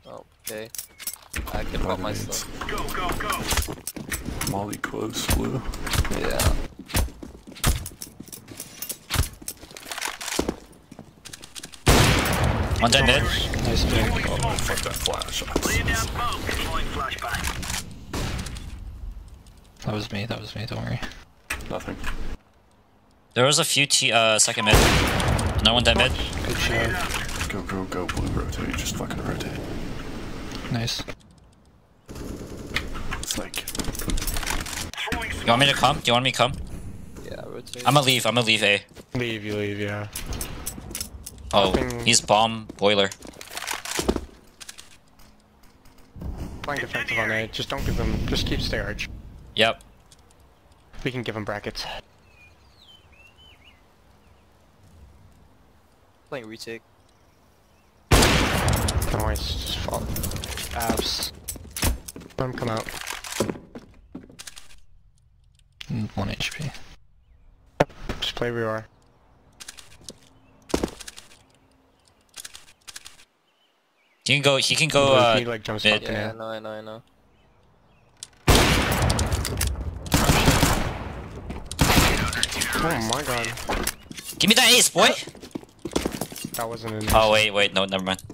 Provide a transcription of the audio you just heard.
Okay. I can pop my stuff. Molly close, blue. Yeah. One dead mid. Nice pick. Oh, fuck that flash. That was me, don't worry. Nothing. There was a few second mid. No one dead mid. Good shot. Go, go, go, blue rotate. Just fucking rotate. Nice. It's like... You want me to come? Do you want me to come? Yeah, rotate. I'ma leave A. Leave, you leave, yeah. Oh, Nothing. he's bomb boiler. Playing defensive on A, just don't give them, just keep stay arch. Yep. We can give them brackets. Playing retake. Nice, just fall. Abs. Let them come out. 1 HP. Just play where you are. He can go You need like jump spot mid. to Yeah, nail. I know. Oh my god. Give me that ace, boy! That wasn't in Oh wait, no, never mind.